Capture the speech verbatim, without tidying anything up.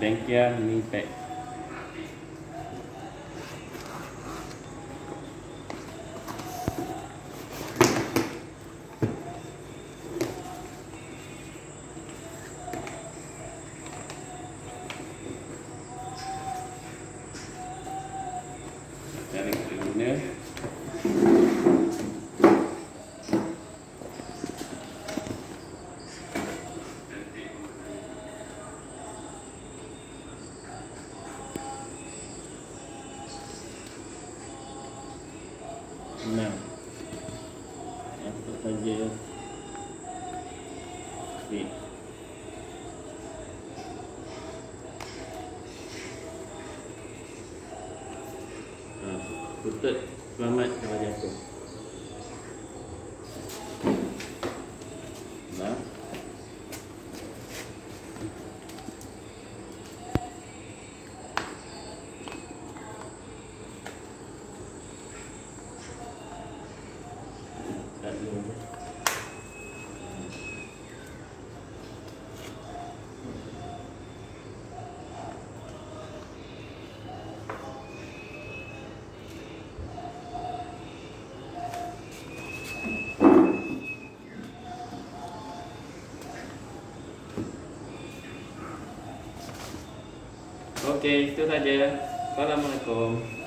bengkel ni pack. Cara kita guna. Enam. Apa saja. Okey. Tutut selamat kalau jatuh. Nah. Tak dulu. Okey, itu saja. Assalamualaikum.